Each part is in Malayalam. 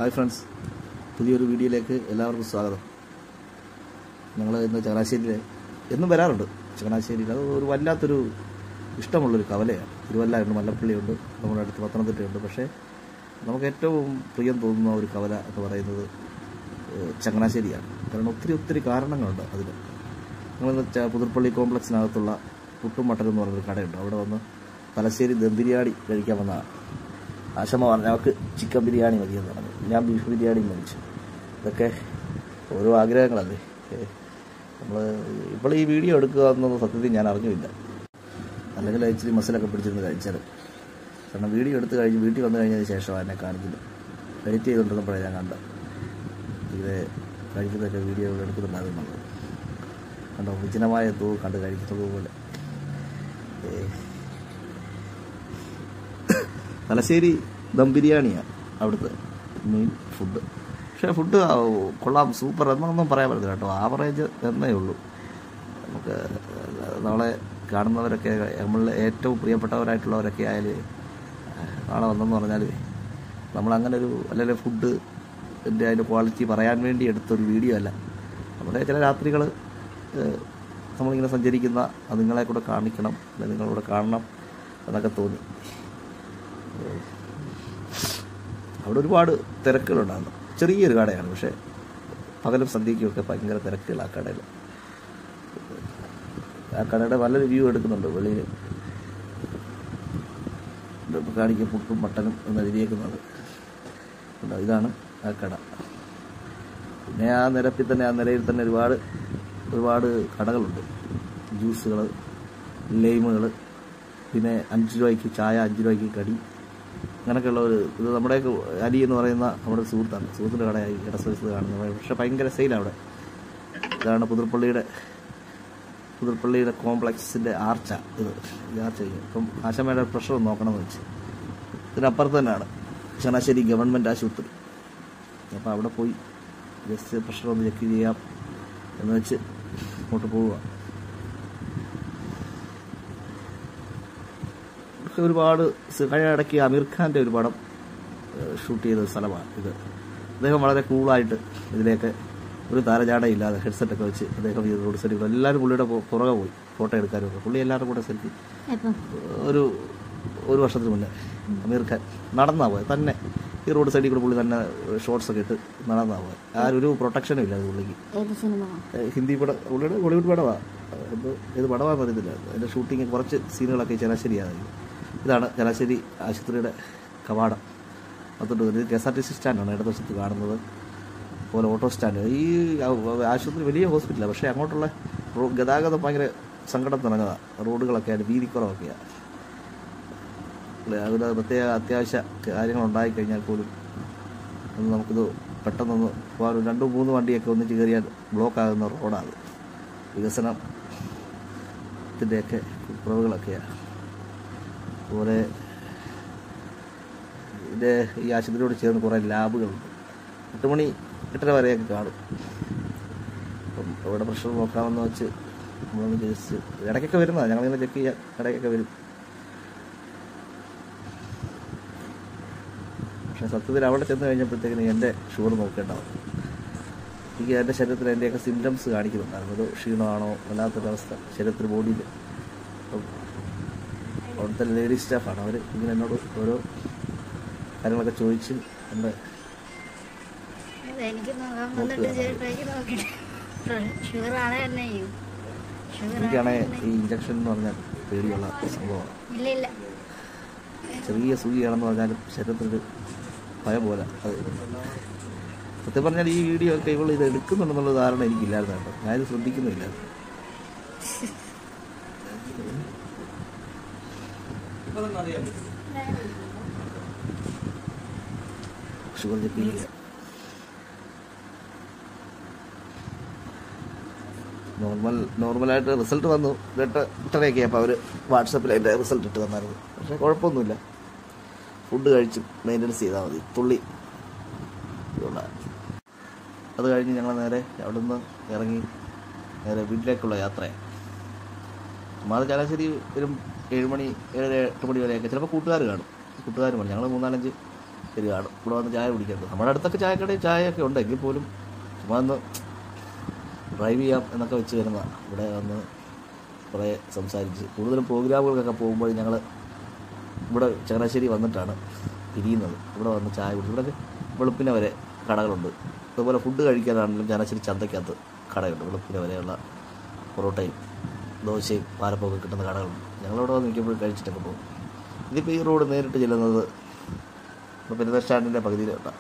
ഹായ് ഫ്രണ്ട്സ്, പുതിയൊരു വീഡിയോയിലേക്ക് എല്ലാവർക്കും സ്വാഗതം. ഞങ്ങൾ ഇന്ന് ചങ്ങനാശ്ശേരിയിൽ എന്നും വരാറുണ്ട്. ചങ്ങനാശ്ശേരിയിൽ അത് ഒരു വല്ലാത്തൊരു ഇഷ്ടമുള്ളൊരു കവലയാണ്. തിരുവല്ലയുണ്ട്, മല്ലപ്പള്ളിയുണ്ട്, നമ്മുടെ അടുത്ത് പത്തനംതിട്ടയുണ്ട്. പക്ഷേ നമുക്ക് ഏറ്റവും പ്രിയം തോന്നുന്ന ഒരു കവല എന്ന് പറയുന്നത് ചങ്ങനാശ്ശേരിയാണ്. കാരണം ഒത്തിരി കാരണങ്ങളുണ്ട് അതിന്. ഞങ്ങൾ പുതുപ്പള്ളി കോംപ്ലക്സിനകത്തുള്ള പുട്ടും മട്ടനും എന്ന് പറഞ്ഞൊരു കടയുണ്ട്. അവിടെ വന്ന് തലശ്ശേരി ദം ബിരിയാണി കഴിക്കാൻ വന്നതാണ്. ആശമ്മ പറഞ്ഞു അവർക്ക് ചിക്കൻ ബിരിയാണി മതിയെന്ന് പറഞ്ഞു. ഞാൻ ബീഫ് ബിരിയാണി മേടിച്ചു. ഇതൊക്കെ ഓരോ ആഗ്രഹങ്ങളല്ലേ. നമ്മൾ ഇപ്പോൾ ഈ വീഡിയോ എടുക്കുക എന്നത് സത്യത്തിൽ ഞാൻ അറിഞ്ഞില്ല. അല്ലെങ്കിൽ ഇച്ചിരി മസിലൊക്കെ പിടിച്ചിരുന്ന് കഴിച്ചത്. കാരണം വീഡിയോ എടുത്ത് കഴിഞ്ഞ് വീട്ടിൽ വന്നു കഴിഞ്ഞതിന് ശേഷം എന്നെ കാണിക്കില്ല. എഡിറ്റ് ചെയ്തുകൊണ്ടിരുന്നപ്പോഴേ ഞാൻ കണ്ടത് ഇത് കഴിക്കുന്നതൊക്കെ വീഡിയോ എടുക്കുന്നുണ്ടാകുന്നുള്ളത് കണ്ടോ. വിജനമായ തൂ കണ്ട് കഴിക്കുന്നത് പോലെ. തലശ്ശേരി ദം ബിരിയാണിയാണ് അവിടുത്തെ മെയിൻ ഫുഡ്. പക്ഷേ ഫുഡ് കൊള്ളാം, സൂപ്പർ എന്നൊന്നും പറയാൻ പറ്റില്ല കേട്ടോ. ആവറേജ് എന്നേ ഉള്ളൂ. നമുക്ക് നമ്മളെ കാണുന്നവരൊക്കെ നമ്മളിൽ ഏറ്റവും പ്രിയപ്പെട്ടവരായിട്ടുള്ളവരൊക്കെ ആയാലും നാളെ വന്നെന്ന് പറഞ്ഞാൽ നമ്മളങ്ങനെ ഒരു അല്ലെങ്കിൽ ഫുഡ് അതിൻ്റെ ക്വാളിറ്റി പറയാൻ വേണ്ടി എടുത്തൊരു വീഡിയോ അല്ല. നമ്മുടെ ചില രാത്രികൾ നമ്മളിങ്ങനെ സഞ്ചരിക്കുന്ന അത് നിങ്ങളെ കൂടെ കാണിക്കണം, അല്ലെങ്കിൽ നിങ്ങളിവിടെ കാണണം എന്നൊക്കെ തോന്നി. അവിടെ ഒരുപാട് തിരക്കുകളുണ്ടാകുന്നു. ചെറിയൊരു കടയാണ്, പക്ഷേ പകലും സന്ധ്യയ്ക്കുമൊക്കെ ഭയങ്കര തിരക്കുകൾ ആ കടയിൽ. ആ കടയുടെ നല്ലൊരു വ്യൂ എടുക്കുന്നുണ്ട് വെളിയിൽ. കാണിക്കും പുട്ടും മട്ടനും എന്ന് എഴുതിയേക്കുന്നത്. ഇതാണ് ആ കട. പിന്നെ ആ നിരപ്പിൽ തന്നെ, ആ നിലയിൽ തന്നെ ഒരുപാട് കടകളുണ്ട്. ജ്യൂസുകൾ, ലൈമുകൾ, പിന്നെ 5 രൂപയ്ക്ക് ചായ, 5 രൂപയ്ക്ക് കടി, അങ്ങനെയൊക്കെയുള്ള ഇത് നമ്മുടെ അലി എന്ന് പറയുന്ന നമ്മുടെ സുഹൃത്തിൻ്റെ കടയായി ഇടസ്ഥലത്ത് കാണുന്നത്. പക്ഷേ ഭയങ്കര സെയിലാണ് അവിടെ. ഇതാണ് പുതുപ്പള്ളിയുടെ കോംപ്ലക്സിൻ്റെ ആർച്ച. ഈ ആർച്ച ഇപ്പം ആശമ്മയുടെ പ്രഷർ ഒന്ന് നോക്കണമെന്ന് വെച്ച്. ഇതിനപ്പുറത്ത് തന്നെയാണ് ചങ്ങനാശ്ശേരി ഗവൺമെൻറ് ആശുപത്രി. അപ്പോൾ അവിടെ പോയി ജസ്റ്റ് പ്രഷർ ഒന്ന് ചെക്ക് ചെയ്യാം എന്ന് വെച്ച് അങ്ങോട്ട് പോവുക. ഒരുപാട് ഇടയ്ക്ക് അമീർ ഖാൻ്റെ ഒരു പടം ഷൂട്ട് ചെയ്ത സ്ഥലമാണ് ഇത്. അദ്ദേഹം വളരെ കൂളായിട്ട് ഇതിലേക്ക് ഒരു താരജാടയില്ലാതെ ഹെഡ്സെറ്റൊക്കെ വെച്ച് അദ്ദേഹം ഈ റോഡ് സൈഡിൽ എല്ലാവരും പുള്ളിയുടെ പുറകെ പോയി ഫോട്ടോ എടുക്കാനും. പുള്ളി എല്ലാവരും കൂടെ സെൽഫി ഒരു വർഷത്തിന് മുന്നേ അമീർ ഖാൻ നടന്നാ പോയത് തന്നെ. ഈ റോഡ് സൈഡിൽ കൂടെ പുള്ളി തന്നെ ഷോർട്സൊക്കെ ഇട്ട് നടന്നാ പോയത്. ആരൊരു പ്രൊട്ടക്ഷനും ഇല്ല പുള്ളിക്ക്. ഹിന്ദി പടം, പുള്ളിയുടെ ബോളിവുഡ് പടമാണ്. ഏത് പടമാണെന്ന് അറിയത്തില്ല. അതിൻ്റെ ഷൂട്ടിങ് കുറച്ച് സീനുകളൊക്കെ ചങ്ങനാശ്ശേരിയാണ്. ഇതാണ് ചങ്ങനാശ്ശേരി ആശുപത്രിയുടെ കവാടം. അതുകൊണ്ട് ഒരു KSRTC സ്റ്റാൻഡാണ് ഇടതുവശത്ത് കാണുന്നത് പോലെ. Auto stand. ഈ ആശുപത്രി വലിയ ഹോസ്പിറ്റലാണ്, പക്ഷേ അങ്ങോട്ടുള്ള ഗതാഗതം ഭയങ്കര സങ്കടം നിറഞ്ഞതാണ്. റോഡുകളൊക്കെയാണ്, വീതിക്കുറവൊക്കെയാണ്. അവിടെ പ്രത്യേക അത്യാവശ്യ കാര്യങ്ങളുണ്ടായിക്കഴിഞ്ഞാൽ പോലും നമുക്കിത് പെട്ടെന്നൊന്ന് പോകാൻ 2-3 വണ്ടിയൊക്കെ ഒന്നിച്ച് കയറിയാൽ ബ്ലോക്കാകുന്ന റോഡാണ്. വികസനത്തിൻ്റെയൊക്കെ കുറവുകളൊക്കെയാണ്. അതുപോലെ ഈ ആശുപത്രിയോട് ചേർന്ന് കുറേ ലാബുകളുണ്ട്. 8 മണി 8:30 വരെയൊക്കെ കാണും. അപ്പം അവിടെ പ്രഷർ നോക്കാമെന്ന് വെച്ച് നമ്മളൊന്ന് ജസ്റ്റ് ഇടയ്ക്കൊക്കെ വരുന്നതാണ്. ഞങ്ങളിങ്ങനെ ചെക്ക് ചെയ്യാൻ ഇടയ്ക്കൊക്കെ വരും. പക്ഷേ സത്യത്തിൽ അവിടെ ചെന്ന് കഴിഞ്ഞപ്പോഴത്തേക്കിന് എൻ്റെ ഷുഗർ നോക്കേണ്ടതാണ്. എനിക്ക് എൻ്റെ ശരീരത്തിൽ എൻ്റെയൊക്കെ സിംറ്റംസ് കാണിക്കുന്നുണ്ടായിരുന്നു. ഒരു ക്ഷീണമാണോ വല്ലാത്തൊരവസ്ഥ ശരീരത്തിൽ, ബോഡിയിൽ. അപ്പം അവിടുത്തെ ലേഡി സ്റ്റാഫാണ്. അവർ ഇങ്ങനെ എന്നോട് ഓരോ കാര്യങ്ങളൊക്കെ ചോദിച്ച് എൻ്റെ എനിക്കാണെങ്കിൽ ഈ ഇഞ്ചക്ഷൻ എന്ന് പറഞ്ഞാൽ പേടിയുള്ള സംഭവമാണ്. ചെറിയ സൂചിയാണെന്ന് പറഞ്ഞാലും ശരീരത്തിലൊരു ഭയം പോലെ. അത് സത്യം പറഞ്ഞാൽ ഈ വീഡിയോ ഒക്കെ ഇവൾ ഇത് എടുക്കുന്നുണ്ടെന്നുള്ള ധാരണ എനിക്കില്ലായിരുന്നു കേട്ടോ. ഞാനിത് ശ്രദ്ധിക്കുന്നില്ലായിരുന്നു. ഷുഗർ ചെക്ക് ചെയ്യുക. നോർമലായിട്ട് റിസൾട്ട് വന്നു. 8:30 അപ്പോൾ അവർ വാട്സപ്പിൽ അതിൻ്റെ റിസൾട്ട് ഇട്ട് തന്നായിരുന്നു. പക്ഷേ കുഴപ്പമൊന്നുമില്ല. ഫുഡ് കഴിച്ചും മെയിൻ്റനൻസ് ചെയ്താൽ മതി. തുള്ളി അത് കഴിഞ്ഞ് ഞങ്ങൾ നേരെ അവിടെ നിന്ന് ഇറങ്ങി നേരെ വീട്ടിലേക്കുള്ള യാത്രയാണ്. നമ്മൾ ചങ്ങനാശ്ശേരി വരും 7 മണി 7-8 മണി വരെയൊക്കെ ചിലപ്പോൾ കൂട്ടുകാർ കാണും. കൂട്ടുകാരും ഞങ്ങൾ 3-4 ശരിയാണ് ഇവിടെ വന്ന് ചായ കുടിക്കുന്നത്. നമ്മുടെ അടുത്തൊക്കെ ചായക്കടയിൽ ചായയൊക്കെ ഉണ്ട്, എങ്കിൽ പോലും ചുമ്മാ ഒന്ന് ഡ്രൈവ് ചെയ്യാം എന്നൊക്കെ വെച്ച് വരുന്ന ഇവിടെ വന്ന് കുറേ സംസാരിച്ച് കൂടുതലും പ്രോഗ്രാമുകൾക്കൊക്കെ പോകുമ്പോൾ ഞങ്ങൾ ഇവിടെ ചങ്ങനാശ്ശേരി വന്നിട്ടാണ് പിരിയുന്നത്. ഇവിടെ വന്ന് ചായ കുടിക്കും. ഇവിടെ വെളുപ്പിനെ വരെ കടകളുണ്ട്. അതുപോലെ ഫുഡ് കഴിക്കാനാണെങ്കിലും ചങ്ങനാശ്ശേരി ചന്തയ്ക്കകത്ത് കടയുണ്ട്. വെളുപ്പിനെ വരെയുള്ള പൊറോട്ടയും ദോശയും പാലപ്പമൊക്കെ കിട്ടുന്ന കടകളുണ്ട്. ഞങ്ങളിവിടെ വന്ന് നിൽക്കുമ്പോൾ കഴിച്ചിട്ടൊക്കെ പോകും. ഇതിപ്പോൾ ഈ റോഡ് നേരിട്ട് ചെല്ലുന്നത് പെരുന്നാൾ സ്റ്റാൻഡിൻ്റെ പകുതിയിലോട്ടാണ്.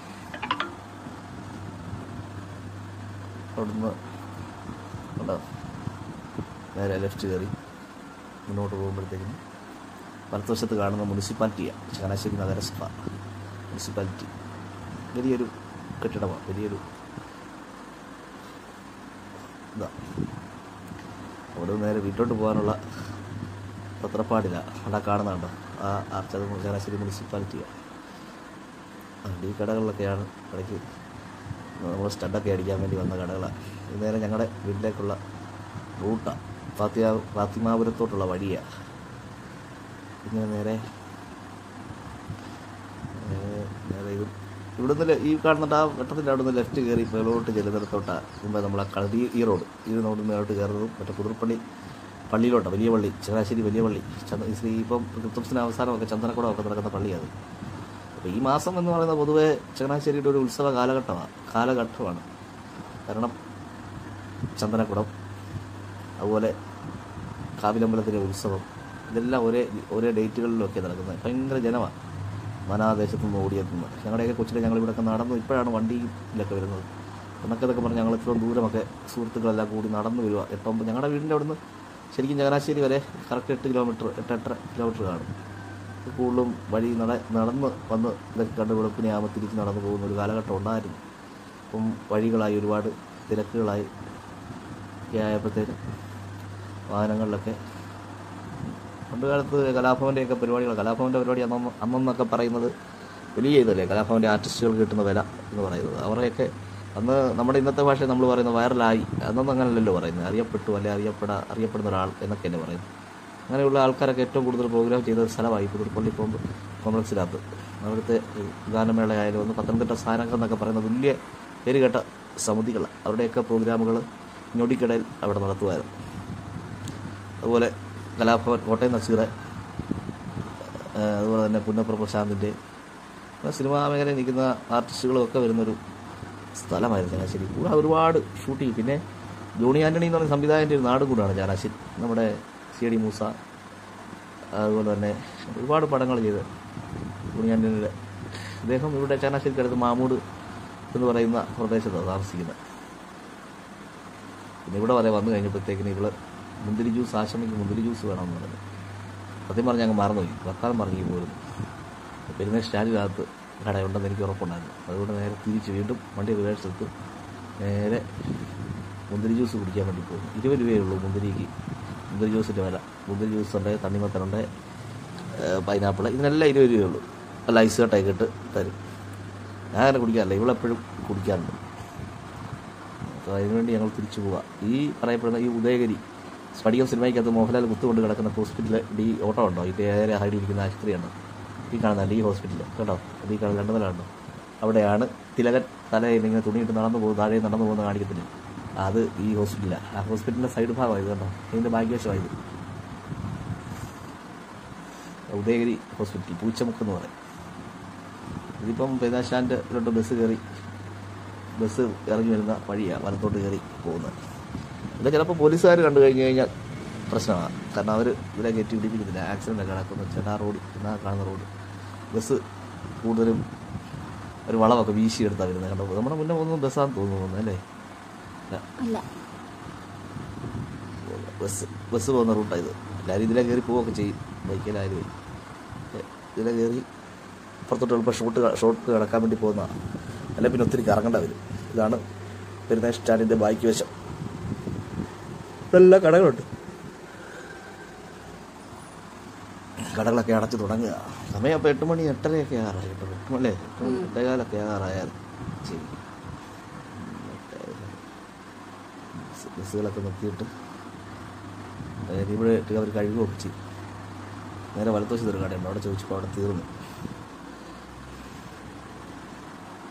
അവിടുന്ന് ഉണ്ടോ നേരെ ലെഫ്റ്റ് കയറി മുന്നോട്ട് പോകുമ്പോഴത്തേക്കും വലത്തുവശത്ത് കാണുന്ന മുനിസിപ്പാലിറ്റിയാണ് ചങ്ങനാശ്ശേരി നഗരസഭ. മുനിസിപ്പാലിറ്റി വലിയൊരു കെട്ടിടമാണ്, വലിയൊരു ഇതാണ്. അവിടെ നേരെ വീട്ടോട്ട് പോകാനുള്ള പത്രപ്പാടിലാണ്. അവിടെ കാണുന്നുണ്ടോ ആ ആർച്ചത് ചങ്ങനാശ്ശേരി മുനിസിപ്പാലിറ്റിയാണ്. അതുകൊണ്ട് ഈ കടകളിലൊക്കെയാണ് ഇടയ്ക്ക് നമ്മൾ സ്റ്റഡൊക്കെ അടിക്കാൻ വേണ്ടി വന്ന കടകളാണ്. ഇത് നേരെ ഞങ്ങളുടെ വീട്ടിലേക്കുള്ള റൂട്ടാണ്, ഫാത്തിമാപുരത്തോട്ടുള്ള വഴിയാണ്. ഇങ്ങനെ നേരെ ഇത് ഇവിടുന്ന് ഈ കാണുന്നുണ്ട് ആ ഘട്ടത്തിൻ്റെ അവിടെ നിന്ന് ലെഫ്റ്റ് കയറി മേലോട്ട് ചെല്ലുന്നിടത്തോട്ടാണ് മുമ്പ് നമ്മൾ ആ കളി ഈ റോഡ് മേലോട്ട് കയറുന്നതും മറ്റേ പുതുപ്പള്ളി പള്ളിയിലോട്ടാണ്. വലിയ പള്ളി, ചങ്ങനാശ്ശേരി വലിയ പള്ളി. ഇപ്പം ക്രിസ്തുമസിന് അവസാനമൊക്കെ ചന്ദനക്കുടമൊക്കെ നടക്കുന്ന പള്ളിയാണ്. അപ്പോൾ ഈ മാസം എന്ന് പറയുന്നത് പൊതുവേ ചങ്ങനാശ്ശേരിയുടെ ഒരു ഉത്സവ കാലഘട്ടമാണ്. കാരണം ചന്ദനക്കുടം, അതുപോലെ കാവിലമ്പലത്തിലെ ഉത്സവം, ഇതെല്ലാം ഒരേ ഡേറ്റുകളിലൊക്കെ നടക്കുന്നത്. ഭയങ്കര ജനമാണ് മനാദേശത്തു നിന്ന് ഓടിയെത്തുന്നത്. ഞങ്ങളുടെയൊക്കെ കൊച്ചിലെ ഞങ്ങളിവിടെയൊക്കെ നടന്നു, ഇപ്പോഴാണ് വണ്ടിയിലൊക്കെ വരുന്നത്. എന്നൊക്കെ പറഞ്ഞ് ഞങ്ങൾ ഇത്രയും ദൂരമൊക്കെ സുഹൃത്തുക്കളെല്ലാം കൂടി നടന്നു വരിക. 8-9 ഞങ്ങളുടെ വീടിൻ്റെ അവിടെ നിന്ന് ശരിക്കും ചങ്ങനാശ്ശേരി വരെ കറക്റ്റ് 8 കിലോമീറ്റർ കാണും. കൂടുതലും വഴി നടന്ന് വന്ന് ഇതൊക്കെ കണ്ട് വെളുപ്പിനെ ആകുമ്പോൾ തിരിച്ച് നടന്നു പോകുന്ന ഒരു കാലഘട്ടം ഉണ്ടായിരുന്നു. അപ്പം വഴികളായി ഒരുപാട് തിരക്കുകളായി ആയപ്പോഴത്തേനും വാഹനങ്ങളിലൊക്കെ പണ്ട് കാലത്ത് കലാഭവൻ്റെയൊക്കെ കലാഭവൻ്റെ പരിപാടി അന്നൊക്കെ പറയുന്നത് വലിയ ഇതല്ലേ, കലാഭവൻ്റെ ആർട്ടിസ്റ്റുകൾക്ക് കിട്ടുന്ന വില എന്ന് പറയുന്നത്. അവരെയൊക്കെ അന്ന് നമ്മുടെ ഇന്നത്തെ ഭാഷയിൽ നമ്മൾ പറയുന്നത് വൈറലായി. അന്നൊന്നും അങ്ങനെയല്ലല്ലോ പറയുന്നത്, അറിയപ്പെട്ടു അല്ലെ അറിയപ്പെടുന്ന ഒരാൾ എന്നൊക്കെ തന്നെ പറയുന്നത്. അങ്ങനെയുള്ള ആൾക്കാരൊക്കെ ഏറ്റവും കൂടുതൽ പ്രോഗ്രാം ചെയ്ത സ്ഥലമായി പുതുപ്പള്ളി കോംപ്ലക്സിനകത്ത്. അവിടുത്തെ ഗാനമേളയായാലും ഒന്ന് പത്തനംതിട്ട സ്ഥാനങ്ങൾ എന്നൊക്കെ പറയുന്ന വലിയ പേരുകേട്ട സമിതികൾ, അവരുടെയൊക്കെ പ്രോഗ്രാമുകൾ ഞൊടിക്കിടയിൽ അവിടെ നടത്തുമായിരുന്നു. അതുപോലെ കലാഭവൻ, കോട്ടയം നസീറെ, അതുപോലെ തന്നെ പുന്നപ്ര പ്രശാന്തിൻ്റെ സിനിമാ മേഖലയിൽ നിൽക്കുന്ന ആർട്ടിസ്റ്റുകളും ഒക്കെ വരുന്നൊരു സ്ഥലമായിരുന്നു ചങ്ങനാശ്ശേരി. കൂടെ ഒരുപാട് ഷൂട്ടിങ്. പിന്നെ ജോണി ആൻ്റണി എന്ന് പറയുന്ന സംവിധായകൻ്റെ ഒരു നാട് കൂടാണ് ചങ്ങനാശ്ശേരി. നമ്മുടെ CID മൂസ, അതുപോലെ തന്നെ ഒരുപാട് പടങ്ങൾ ചെയ്ത് ജോണി ആൻ്റണിയുടെ അദ്ദേഹം ഇവിടെ ചങ്ങനാശ്ശേരിക്കടുത്ത് മാമൂട് എന്ന് പറയുന്ന പ്രദേശത്താണ് താമസിക്കുന്നത്. പിന്നെ ഇവിടെ വരെ വന്നു കഴിഞ്ഞപ്പോഴത്തേക്കിന് ഇവള് മുന്തിരി ജ്യൂസ്, ആശമയ്ക്ക് മുന്തിരി ജ്യൂസ് വേണമെന്ന് പറഞ്ഞു. സത്യം പറഞ്ഞ് ഞങ്ങൾ മറന്നുപോയി, വർത്താനം പറഞ്ഞു പോയിരുന്നു. പെരുന്നാൾ സ്റ്റാൻഡിനകത്ത് കടയുണ്ടെന്ന് എനിക്ക് ഉറപ്പുണ്ടായിരുന്നു. അതുകൊണ്ട് നേരെ തിരിച്ച് വീണ്ടും വണ്ടി റിവേഴ്സ് എടുത്ത് നേരെ മുന്തിരി ജ്യൂസ് കുടിക്കാൻ വേണ്ടി പോകും. 20 രൂപയേ ഉള്ളൂ മുന്തിരി ജ്യൂസിൻ്റെ വില. മുന്തിരി ജ്യൂസുണ്ട്, തണ്ണിമത്തനുണ്ട്, പൈനാപ്പിൾ, ഇതിനെല്ലാം 20 രൂപയേ ഉള്ളൂ. അല്ല ഐസ് കട്ടയൊക്കെ ഇട്ട് തരും. ഞാൻ അങ്ങനെ കുടിക്കാറില്ല, ഇവളെപ്പോഴും കുടിക്കാറുണ്ട്. അപ്പോൾ അതിനുവേണ്ടി ഞങ്ങൾ തിരിച്ചു പോവുക. ഈ പറയപ്പെടുന്ന ഈ ഉദയഗിരി സ്പടികം സിനിമയ്ക്കകത്ത് മോഹൻലാൽ കുത്തുകൊണ്ട് കിടക്കുന്ന ഹോസ്പിറ്റലിൽ ഓട്ടോ ഉണ്ടോ, ഈ നേരെ ഹൈഡിയിരിക്കുന്ന ആശുപത്രിയാണ് ഈ കാണുന്നത്. ഈ ഹോസ്പിറ്റൽ കേട്ടോ, അത് ഈ കാണുന്ന 2 നില ഉണ്ടോ, അവിടെയാണ് തിലകൻ തലയിൽ ഇങ്ങനെ തുണിയിട്ട് നടന്നു പോകും, താഴെ നടന്നു പോകുന്ന കാണിക്കത്തില്ല, അത് ഈ ഹോസ്പിറ്റലാണ്. ആ ഹോസ്പിറ്റലിൻ്റെ സൈഡ് ഭാഗമായത് കേട്ടോ, ഇതിൻ്റെ ഭാഗ്യവശമായത്. ഉദയഗിരി ഹോസ്പിറ്റൽ, പൂച്ചമുക്ക് എന്ന് പറയും. ഇതിപ്പം പെരുന്നാൾ സ്റ്റാൻഡിലോട്ട് ബസ് ഇറങ്ങി വരുന്ന വഴിയാണ്, വലത്തോട്ട് കയറി പോകുന്നത്. ഇത് ചിലപ്പോൾ പോലീസുകാർ കണ്ടു കഴിഞ്ഞാൽ പ്രശ്നമാണ്. കാരണം അവർ ഇതിലെ കയറ്റി പിടിപ്പിക്കുന്നില്ല. ആക്സിഡൻ്റൊക്കെ നടക്കുന്ന ചേട്ടാ റോഡ് എന്നാ കാണുന്ന റോഡ്. ബസ് കൂടുതലും ഒരു വളമൊക്കെ വീശിയെടുത്താണ് വരുന്നത് കണ്ടപ്പോൾ. നമ്മുടെ മുന്നേ പോകുന്നത് ബസ്സാന്ന് തോന്നുന്നു അല്ലേ? ബസ് പോകുന്ന റൂട്ടാണ് ഇത്. എല്ലാവരും ഇതിലെ കയറി പോവുകയൊക്കെ ചെയ്യും, ബൈക്കിലായാലും. ഇതിലെ കയറി പുറത്തോട്ട് എളുപ്പം ഷോട്ട് കിടക്കാൻ വേണ്ടി പോകുന്നതാണ്. അല്ലെ പിന്നെ ഒത്തിരി കറങ്ങേണ്ട വരും. ഇതാണ് പെരുന്നാൾ സ്റ്റാൻഡിൻ്റെ ബാക്കി വശം. ഇതെല്ലാം കടകളുണ്ട്. കടകളൊക്കെ അടച്ചു തുടങ്ങുക. സമയം അപ്പോൾ 8 മണി 8:30 ആകാറായി കേട്ടോ. 8 മണി 8:15 ആകാറായാലും ശരി. ബസ്സുകളൊക്കെ നിർത്തിയിട്ട് ഇവിടെ അവർ കഴുകുകയൊക്കെ ചെയ്യും. നേരെ വലത്തുവശത്തൊരു കടയുണ്ട്, അവിടെ ചോദിച്ചപ്പോൾ അവിടെ തീർന്നു.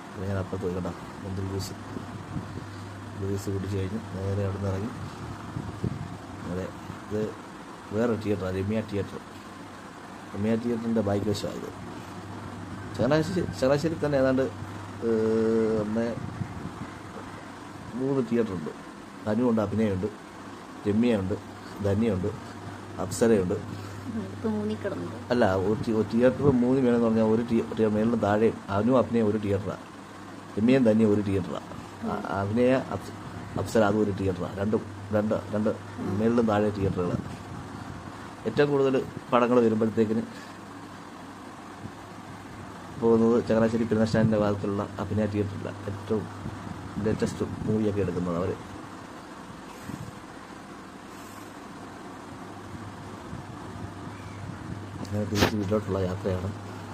ഞാൻ അപ്പുറത്ത് പോയി കേട്ടോ, മുന്തിരി ജ്യൂസ് കുടിച്ച് കഴിഞ്ഞ് നേരെ അവിടെ നിന്ന് ഇറങ്ങി അതെ ഇത് വേറെ തിയേറ്ററാണ്, രമ്യ തിയേറ്ററിൻ്റെ ബൈക്ക് വശമാണ് ഇത്. ചങ്ങനാശ്ശേരി തന്നെ ഏതാണ്ട് 3 തിയേറ്ററുണ്ട്. അനുവുണ്ട്, അഭിനയുണ്ട്, രമ്യയുണ്ട്, ധന്യയുണ്ട്, അപ്സരയുണ്ട്. അല്ല, ഒരു തിയേറ്റർ 3 വേണമെന്ന് പറഞ്ഞാൽ ഒരു മേളിലും താഴെയും അനു അഭിനയം ഒരു തിയേറ്ററാണ്, രമ്യയും ധന്യ ഒരു തിയേറ്ററാണ്, അഭിനയ അപ്സര അതും ഒരു തിയേറ്ററാണ്. രണ്ട് മേളിലും താഴെ തിയേറ്ററുകൾ. ഏറ്റവും കൂടുതൽ പടങ്ങൾ വരുമ്പോഴത്തേക്കിന് പോകുന്നത് ചങ്ങനാശ്ശേരി പെരുന്നാൾ ഭാഗത്തുള്ള അഭിനയ തിയേറ്ററില്ല. ഏറ്റവും ലേറ്റസ്റ്റ് മൂവിയൊക്കെ എടുക്കുന്നത് അവർ. അങ്ങനെ തിരിച്ച് വീട്ടിലോട്ടുള്ള യാത്രയാണ്.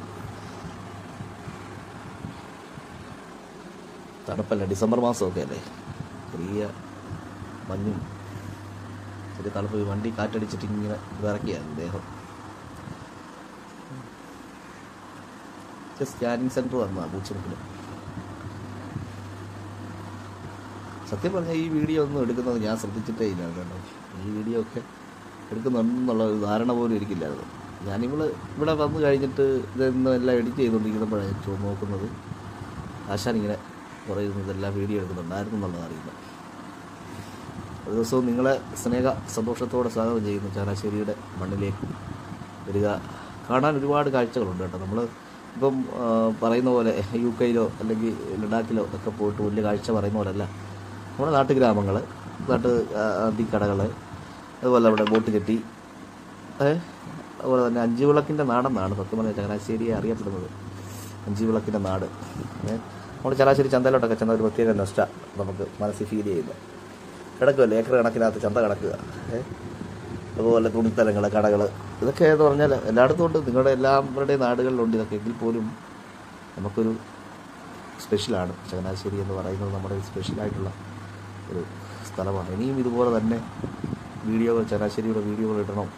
തണുപ്പല്ല, ഡിസംബർ മാസമൊക്കെ അല്ലേ, ചെറിയ മഞ്ഞും ചെറിയ തണുപ്പ്, വണ്ടി കാറ്റടിച്ചിട്ട് ഇങ്ങനെ വിറക്കിയാണ് ദേഹം. സ്കാനിങ് സെൻറ്റർ വന്നതാണ് പൂച്ചമുക്കിൽ. സത്യം പറഞ്ഞാൽ ഈ വീഡിയോ ഒന്നും എടുക്കുന്നത് ഞാൻ ശ്രദ്ധിച്ചിട്ടേ ഇല്ല കേട്ടോ. ഈ വീഡിയോ ഒക്കെ എടുക്കുന്നുണ്ടെന്നുള്ള ഒരു ധാരണ പോലും എനിക്കില്ലായിരുന്നു. ഇവിടെ വന്നു കഴിഞ്ഞിട്ട് ഇതൊന്നും എല്ലാം എഡിറ്റ് ചെയ്തുകൊണ്ടിരിക്കുന്നപ്പോഴാണ് നോക്കുന്നത് ആശാനിങ്ങനെ പറയുന്നത് ഇതെല്ലാം വീഡിയോ എടുക്കുന്നുണ്ടായിരുന്നു എന്നുള്ളത് അറിയുന്നത്. ഒരു ദിവസവും നിങ്ങളെ സന്തോഷത്തോടെ സ്വാഗതം ചെയ്യുന്നു ചങ്ങനാശ്ശേരിയുടെ മണ്ണിലേക്ക് വരിക. കാണാൻ ഒരുപാട് കാഴ്ചകളുണ്ട് കേട്ടോ. നമ്മൾ ഇപ്പം പറയുന്ന പോലെ UK അല്ലെങ്കിൽ ലഡാക്കിലോ ഒക്കെ പോയിട്ട് വലിയ കാഴ്ച പറയുന്ന പോലല്ല. നമ്മുടെ നാട്ടുഗ്രാമങ്ങൾ, അന്തിക്കടകൾ, അതുപോലെ നമ്മുടെ ബോട്ട് കെട്ടി, അതുപോലെ തന്നെ 5 വിളക്കിൻ്റെ നാടെന്നാണ് സത്യം പറഞ്ഞാൽ ചങ്ങനാശ്ശേരിയെ അറിയപ്പെടുന്നത്. 5 വിളക്കിൻ്റെ നാട്. നമ്മൾ ചങ്ങനാശ്ശേരി ചന്തയിലോട്ടൊക്കെ ചെന്ന ഒരു പ്രത്യേക നൊസ്റ്റ നമുക്ക് മനസ്സിൽ ഫീൽ ചെയ്യുന്നത്. കിടക്കുമല്ലേ ഏക്കർ കണക്കിനകത്ത് ചന്ത കിടക്കുക. അതുപോലെ തുണിത്തരങ്ങൾ, കടകൾ, ഇതൊക്കെ എന്ന് പറഞ്ഞാൽ എല്ലായിടത്തും ഉണ്ട്. നിങ്ങളുടെ എല്ലാവരുടെയും നാടുകളിലുണ്ട് ഇതൊക്കെ. എങ്കിൽ പോലും നമുക്കൊരു സ്പെഷ്യലാണ് ചങ്ങനാശ്ശേരി എന്ന് പറയുന്നത്. നമ്മുടെ സ്പെഷ്യലായിട്ടുള്ള ഒരു സ്ഥലമാണ്. ഇനിയും ഇതുപോലെ തന്നെ ചങ്ങനാശ്ശേരിയുടെ വീഡിയോകൾ ഇടണം.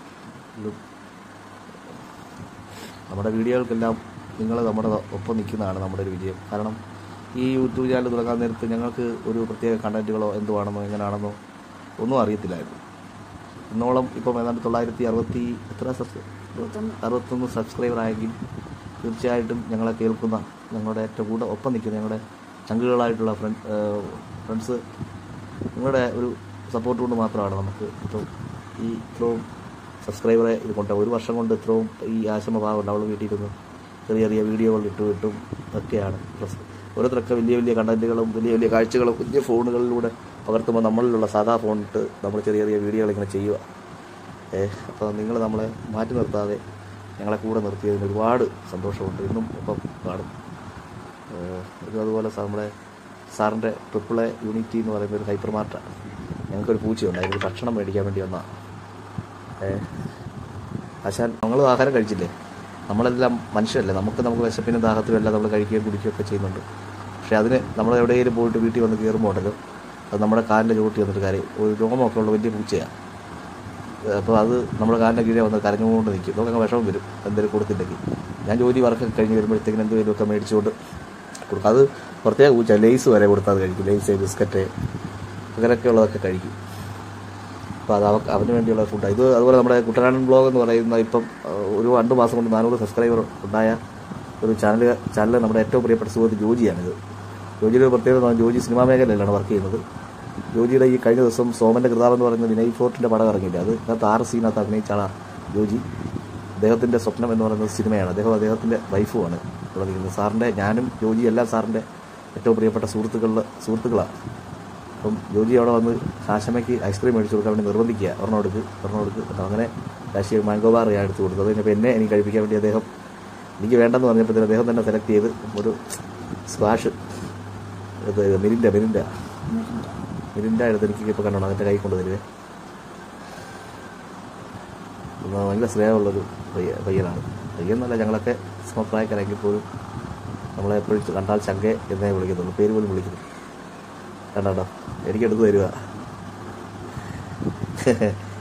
നമ്മുടെ വീഡിയോകൾക്കെല്ലാം നിങ്ങൾ നമ്മുടെ ഒപ്പം നിൽക്കുന്നതാണ് നമ്മുടെ ഒരു വിജയം. കാരണം ഈ യൂട്യൂബ് ചാനൽ തുടങ്ങാൻ നേരത്ത് ഞങ്ങൾക്ക് ഒരു പ്രത്യേക കണ്ടൻറ്റുകളോ എന്തുവാണെന്നോ എങ്ങനെയാണെന്നോ ഒന്നും അറിയത്തില്ലായിരുന്നു. ഇന്നോളം ഇപ്പം ഏതാണ്ട് 961 സബ്സ്ക്രൈബർ ആയെങ്കിൽ തീർച്ചയായിട്ടും ഞങ്ങളെ കേൾക്കുന്ന, ഞങ്ങളുടെ ഏറ്റവും കൂടെ ഒപ്പം നിൽക്കുന്ന ഞങ്ങളുടെ ചങ്കുകളായിട്ടുള്ള ഫ്രണ്ട്സ്, നിങ്ങളുടെ ഒരു സപ്പോർട്ട് കൊണ്ട് മാത്രമാണ് നമുക്ക് ഇത്രയും സബ്സ്ക്രൈബറെ ഇത് കൊണ്ട് 1 വർഷം കൊണ്ട് ഇത്രയും ഈ ആശമഭാവമുണ്ട്. അവൾ വീട്ടിലിരുന്ന് ചെറിയ വീഡിയോകൾ ഇട്ടും ഒക്കെയാണ്. ഓരോരുത്തരൊക്കെ വലിയ കണ്ടൻറ്റുകളും വലിയ കാഴ്ചകളും വലിയ ഫോണുകളിലൂടെ പകർത്തുമ്പോൾ നമ്മളിലുള്ള സാധാ ഫോണിട്ട് നമ്മൾ ചെറിയ വീഡിയോകൾ ഇങ്ങനെ ചെയ്യുക. അപ്പോൾ നിങ്ങൾ നമ്മളെ മാറ്റി നിർത്താതെ ഞങ്ങളെ കൂടെ നിർത്തിയതിന് ഒരുപാട് സന്തോഷമുണ്ട്. ഇന്നും ഒപ്പം കാണും. അതുപോലെ നമ്മുടെ സാറിൻ്റെ AAA യൂണിറ്റി എന്ന് പറയുന്ന ഒരു ഹൈപ്പർ മാർട്ടാണ്. ഞങ്ങൾക്കൊരു പൂച്ചയുണ്ട്, അതിനൊരു ഭക്ഷണം മേടിക്കാൻ വേണ്ടി വന്നതാണ്. ആശാൻ, ഞങ്ങൾ ആഹാരം കഴിച്ചില്ലേ? നമ്മളെല്ലാം മനുഷ്യരല്ലേ, നമുക്ക് വിശപ്പിനും ദാഹത്തിനും എല്ലാം നമ്മൾ കഴിക്കുകയും കുടിക്കുകയൊക്കെ ചെയ്യുന്നുണ്ട്. പക്ഷേ അതിന് നമ്മൾ എവിടെയെങ്കിലും പോയിട്ട് വീട്ടിൽ വന്ന് കയറുമ്പോൾ ഉണ്ടല്ലോ, അത് നമ്മുടെ കാലിൻ്റെ ചുവട്ടി വന്നിട്ട് ഒരു രോമമൊക്കെ ഉള്ള വലിയ പൂച്ചയാണ്. അപ്പോൾ അത് നമ്മുടെ കാലിൻ്റെ കീഴേ വന്ന് കരഞ്ഞുകൊണ്ട് നിൽക്കും. നമുക്ക് വിഷമം വരും എന്തെങ്കിലും കൊടുത്തില്ലെങ്കിൽ. ഞാൻ ജോലി വർക്കൊക്കെ കഴിഞ്ഞ് വരുമ്പോഴത്തേക്കിനും എന്തെങ്കിലുമൊക്കെ മേടിച്ചുകൊണ്ട് കൊടുക്കും. അത് പ്രത്യേക പൂച്ച, ലേസ് വരെ കൊടുത്താൽ അത് കഴിക്കും. ലേസ്, ബിസ്ക്കറ്റ്, അങ്ങനെയൊക്കെ ഉള്ളതൊക്കെ കഴിക്കും. അപ്പോൾ അത് അവന് വേണ്ടിയുള്ള ഫുഡാണ് ഇത്. അതുപോലെ നമ്മുടെ കുട്ടനാടൻ ബ്ലോഗ് എന്ന് പറയുന്ന ഇപ്പം ഒരു 2 മാസം കൊണ്ട് 400 സബ്സ്ക്രൈബർ ഉണ്ടായ ഒരു ചാനൽ നമ്മുടെ ഏറ്റവും പ്രിയപ്പെട്ട സുഹൃത്ത് ജോജിയാണിത്. ജോജിയുടെ പ്രത്യേകത, ജോജി സിനിമാ മേഖലയിലാണ് വർക്ക് ചെയ്യുന്നത്. ജോജിയുടെ ഈ കഴിഞ്ഞ ദിവസം സോമൻ്റെ കൃതാവ് എന്ന് പറയുന്ന വിനയ് ഫോർട്ടിൻ്റെ പടം ഇറങ്ങിയില്ല, അതിനകത്ത് 6 സീനകത്ത് അഭിനയിച്ചാണ് ജോജി. അദ്ദേഹത്തിൻ്റെ സ്വപ്നം എന്ന് പറയുന്നത് സിനിമയാണ്. അദ്ദേഹത്തിൻ്റെ വൈഫുമാണ് ഇവിടെ നിൽക്കുന്നത്. സാറിൻ്റെ, ഞാനും ജോജി എല്ലാം സാറിൻ്റെ ഏറ്റവും പ്രിയപ്പെട്ട സുഹൃത്തുക്കളാണ്. അപ്പം ജോജി അവിടെ വന്ന് ആശമയ്ക്ക് ഐസ്ക്രീം മേടിച്ച് കൊടുക്കാൻ വേണ്ടി നിർബന്ധിക്കുക. ഒരെണ്ണം എടുക്ക്. അങ്ങനെ കാശി മാംഗോ ബാർ ഞാൻ എടുത്ത് കൊടുത്തു. അത് കഴിഞ്ഞപ്പോൾ എനിക്ക് കഴിപ്പിക്കാൻ വേണ്ടി എനിക്ക് വേണ്ടെന്ന് പറഞ്ഞപ്പോൾ അദ്ദേഹം തന്നെ സെലക്ട് ചെയ്ത് ഒരു സ്ക്വാഷ്, മിരിൻഡ എടുത്ത് എനിക്ക് ഇപ്പോൾ കണ്ടോണം അതിൻ്റെ കൈ കൊണ്ട് തരുവേ. ഭയങ്കര സ്നേഹമുള്ളൊരു പയ്യനാണ്. പയ്യെന്നല്ല, ഞങ്ങളൊക്കെ സമപ്രായക്കാരെങ്കിൽ പോലും നമ്മളെപ്പോഴും കണ്ടാൽ ചങ്കെ എന്നേ വിളിക്കുന്നുള്ളൂ, പേര് പോലും വിളിക്കുന്നു. കണ്ടോ, എനിക്കെടുത്ത് തരുക.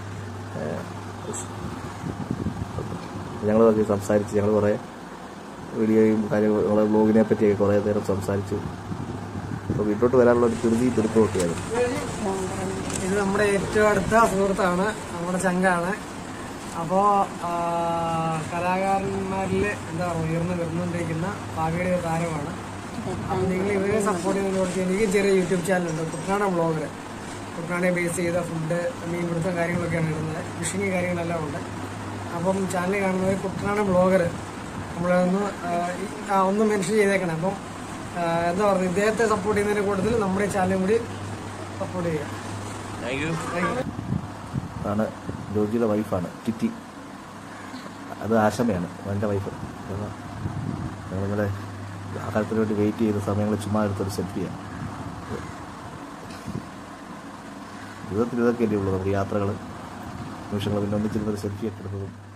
ഞങ്ങളൊക്കെ സംസാരിച്ച് ഞങ്ങൾ കുറേ വീഡിയോയും കാര്യങ്ങളും നമ്മളെ ബ്ലോഗിനെ പറ്റിയൊക്കെ കുറേ നേരം സംസാരിച്ചു. അപ്പോൾ വീട്ടിലോട്ട് വരാനുള്ള ഒരു തിരുത്തൊക്കെയായിരുന്നു. ഇത് നമ്മുടെ ഏറ്റവും അടുത്ത സുഹൃത്താണ്, നമ്മുടെ ചങ്കാണ്. അപ്പോൾ കലാകാരന്മാരിൽ എന്താ പറയുക ഉയർന്നു വരുന്നുകൊണ്ടിരിക്കുന്ന ഭാവിയുടെ ഒരു താരമാണ്. അപ്പം നിങ്ങൾ ഇവരെ സപ്പോർട്ട് ചെയ്യുന്നതോടൊപ്പം എനിക്ക് ചെറിയ യൂട്യൂബ് ചാനലുണ്ട്, കുട്ടനാട വ്ളോഗർ. കുട്ടനാടയെ ബേസ് ചെയ്ത ഫുഡ്, മീൻപിടുത്തം കാര്യങ്ങളൊക്കെയാണ് ഇടുന്നത്, ഫിഷിങ് കാര്യങ്ങളെല്ലാം ഉണ്ട്. അപ്പം ചാനൽ കാണുന്നത് കുട്ടനാടൻ വ്ളോഗർ ഒന്ന് മെൻഷൻ ചെയ്തേക്കണം. അപ്പം എന്താ പറയുക, ഇദ്ദേഹത്തെ സപ്പോർട്ട് ചെയ്യുന്നതിൻ്റെ കൂട്ടത്തിൽ നമ്മുടെ ചാനലും കൂടി സപ്പോർട്ട് ചെയ്യുക. ആണ് ജോജിയുടെ വൈഫാണ് ടിറ്റി, അത് ആശമയാണ് എൻ്റെ വൈഫ്. ഞങ്ങളിങ്ങനെ ആഹാരത്തിന് വേണ്ടി വെയിറ്റ് ചെയ്യുന്ന സമയങ്ങളിൽ ചുമ്മാ എടുത്തൊരു സെൽഫിയാണ്. ജീവിതത്തിൽ ഇതൊക്കെയല്ലേ ഉള്ളൂ, നമുക്ക് യാത്രകൾ, നിമിഷങ്ങൾ, പിന്നെ ഒന്നിച്ചിരുന്നൊരു സെൽഫിയൊക്കെ എടുത്തതും